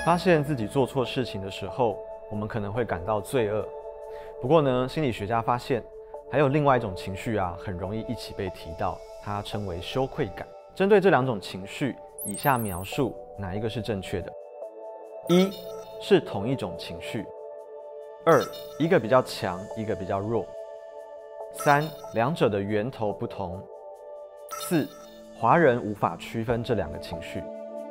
发现自己做错事情的时候，我们可能会感到罪恶。不过呢，心理学家发现，还有另外一种情绪很容易一起被提到，它称为羞愧感。针对这两种情绪，以下描述哪一个是正确的？1是同一种情绪；2一个比较强，一个比较弱；3两者的源头不同；4华人无法区分这两个情绪。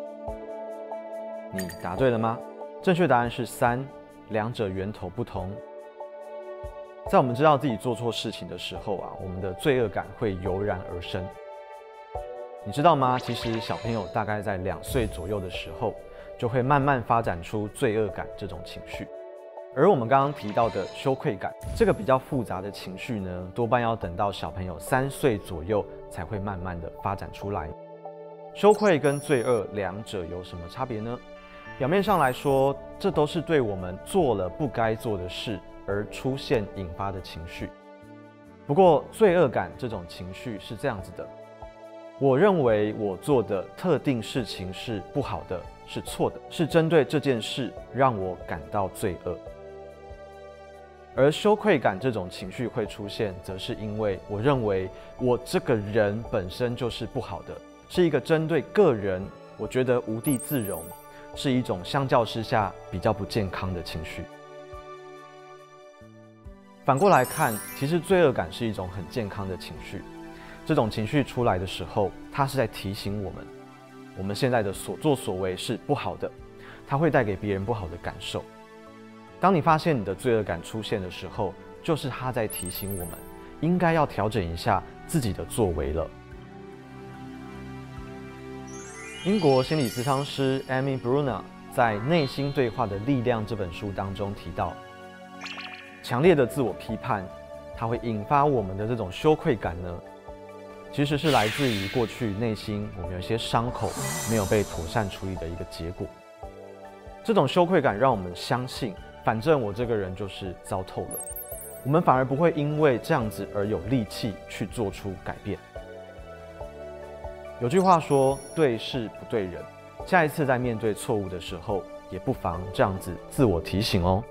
你答对了吗？正确答案是3，两者源头不同。在我们知道自己做错事情的时候我们的罪恶感会油然而生。你知道吗？其实小朋友大概在2岁左右的时候，就会慢慢发展出罪恶感这种情绪。而我们刚刚提到的羞愧感，这个比较复杂的情绪呢，多半要等到小朋友3岁左右才会慢慢的发展出来。羞愧跟罪恶两者有什么差别呢？表面上来说，这都是对我们做了不该做的事而出现引发的情绪。不过罪恶感这种情绪是这样子的：我认为我做的特定事情是不好的，是错的，是针对这件事让我感到罪恶。而羞愧感这种情绪会出现，则是因为我认为我这个人本身就是不好的，是一个针对个人，我觉得无地自容，是一种相较之下比较不健康的情绪。反过来看，其实罪恶感是一种很健康的情绪。这种情绪出来的时候，它是在提醒我们现在的所作所为是不好的，它会带给别人不好的感受。当你发现你的罪恶感出现的时候，就是它在提醒我们，应该要调整一下自己的作为了。英国心理咨商师 Amy Brunner 在《内心对话的力量》这本书当中提到，强烈的自我批判，它会引发我们的这种羞愧感呢，其实是来自于过去内心我们有一些伤口没有被妥善处理的一个结果。这种羞愧感让我们相信，反正我这个人就是糟透了，我们反而不会因为这样子而有力气去做出改变。有句话说，对事不对人，下一次在面对错误的时候，也不妨这样子自我提醒哦。